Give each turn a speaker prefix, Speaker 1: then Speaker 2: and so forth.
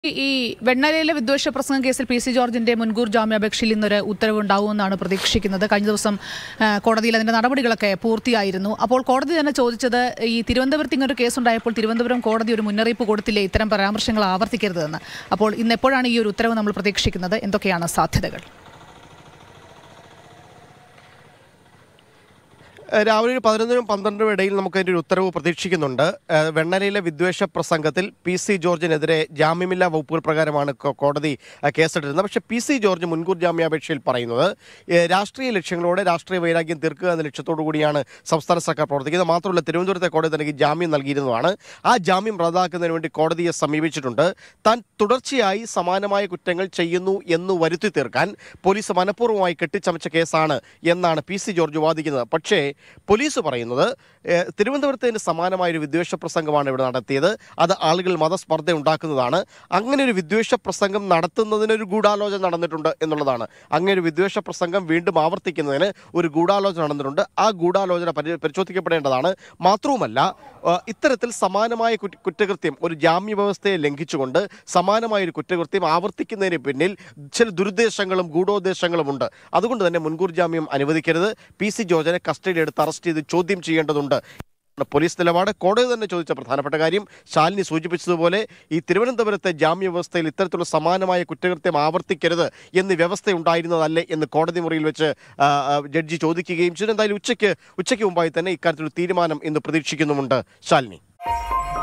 Speaker 1: ഈ വെണ്ണലയിലെ വിദ്വേഷ പ്രസംഗം കേസിൽ പി സി ജോർജിന്റെ മുൻകൂർ ജാമ്യാപേക്ഷയിൽ ഇന്നൊരു ഉത്തരവുണ്ടാവുമെന്നാണ് പ്രതീക്ഷിക്കുന്നത്. കഴിഞ്ഞ ദിവസം കോടതിയിൽ അതിന്റെ നടപടികളൊക്കെ പൂർത്തിയായിരുന്നു. അപ്പോൾ കോടതി തന്നെ ചോദിച്ചത് ഈ തിരുവനന്തപുരത്ത് ഇങ്ങനൊരു കേസുണ്ടായപ്പോൾ തിരുവനന്തപുരം കോടതി ഒരു മുന്നറിയിപ്പ് കൊടുത്തില്ലേ ഇത്തരം പരാമർശങ്ങൾ ആവർത്തിക്കരുതെന്ന്. അപ്പോൾ ഇന്ന് എപ്പോഴാണ് ഈ ഒരു ഉത്തരവ് നമ്മൾ പ്രതീക്ഷിക്കുന്നത്? എന്തൊക്കെയാണ് സാധ്യതകൾ?
Speaker 2: രാവിലെ 11-നും 12-നും ഇടയിൽ നമുക്ക് അതിൻ്റെ ഒരു ഉത്തരവ് പ്രതീക്ഷിക്കുന്നുണ്ട്. വെണ്ണലയിലെ വിദ്വേഷ പ്രസംഗത്തിൽ പി സി ജോർജിനെതിരെ ജാമ്യമില്ലാ വകുപ്പുകൾ പ്രകാരമാണ് കോടതി കേസെടുത്തിരുന്നത്. പക്ഷേ പി സി ജോർജ് മുൻകൂർ ജാമ്യാപേക്ഷയിൽ പറയുന്നത് രാഷ്ട്രീയ ലക്ഷ്യങ്ങളോടെ രാഷ്ട്രീയ വൈരാഗ്യം തീർക്കുക എന്ന ലക്ഷ്യത്തോടു കൂടിയാണ് സംസ്ഥാന സർക്കാർ പ്രവർത്തിക്കുന്നത്. മാത്രമല്ല തിരുവനന്തപുരത്തെ കോടതി തനിക്ക് ജാമ്യം നൽകിയിരുന്നതാണ്. ആ ജാമ്യം റദ്ദാക്കുന്നതിന് വേണ്ടി കോടതിയെ സമീപിച്ചിട്ടുണ്ട്. താൻ തുടർച്ചയായി സമാനമായ കുറ്റങ്ങൾ ചെയ്യുന്നു എന്ന് വരുത്തി തീർക്കാൻ പോലീസ് മനഃപൂർവ്വമായി കെട്ടിച്ചമച്ച കേസാണ് എന്നാണ് പി സി ജോർജ് വാദിക്കുന്നത്. പക്ഷേ പോലീസ് പറയുന്നത് തിരുവനന്തപുരത്തിന് സമാനമായൊരു വിദ്വേഷ പ്രസംഗമാണ് ഇവിടെ നടത്തിയത്. അത് ആളുകൾ മതസ്പർദ്ധ ഉണ്ടാക്കുന്നതാണ്. അങ്ങനെ ഒരു വിദ്വേഷ പ്രസംഗം നടത്തുന്നതിനൊരു ഗൂഢാലോചന നടന്നിട്ടുണ്ട് എന്നുള്ളതാണ്. അങ്ങനെ ഒരു വിദ്വേഷ പ്രസംഗം വീണ്ടും ആവർത്തിക്കുന്നതിന് ഒരു ഗൂഢാലോചന നടന്നിട്ടുണ്ട്. ആ ഗൂഢാലോചന പരിശോധിക്കപ്പെടേണ്ടതാണ്. മാത്രവുമല്ല ഇത്തരത്തിൽ സമാനമായ കുറ്റകൃത്യം ഒരു ജാമ്യ വ്യവസ്ഥയെ ലംഘിച്ചുകൊണ്ട് സമാനമായൊരു കുറ്റകൃത്യം ആവർത്തിക്കുന്നതിന് പിന്നിൽ ചില ദുരുദ്ദേശങ്ങളും ഗൂഢോദ്ദേശങ്ങളുമുണ്ട്. അതുകൊണ്ട് തന്നെ മുൻകൂർ ജാമ്യം അനുവദിക്കരുത്. പി സി ജോർജിനെ കസ്റ്റഡിയിൽ എടുത്ത് അറസ്റ്റ് ചെയ്ത് ചോദ്യം ചെയ്യേണ്ടതുണ്ട്. പോലീസ് നിലപാട്. കോടതി തന്നെ ചോദിച്ച പ്രധാനപ്പെട്ട കാര്യം ശാലിനി സൂചിപ്പിച്ചതുപോലെ ഈ തിരുവനന്തപുരത്തെ ജാമ്യ വ്യവസ്ഥയിൽ ഇത്തരത്തിലുള്ള സമാനമായ കുറ്റകൃത്യം ആവർത്തിക്കരുത് എന്ന് വ്യവസ്ഥയുണ്ടായിരുന്നതല്ലേ എന്ന് കോടതി മുറിയിൽ വെച്ച് ജഡ്ജി ചോദിക്കുകയും ചെയ്തു. എന്തായാലും ഉച്ചയ്ക്ക് മുമ്പായി തന്നെ ഇക്കാര്യത്തിലൊരു തീരുമാനം ഇന്ന് പ്രതീക്ഷിക്കുന്നുമുണ്ട്. ശാലിനി.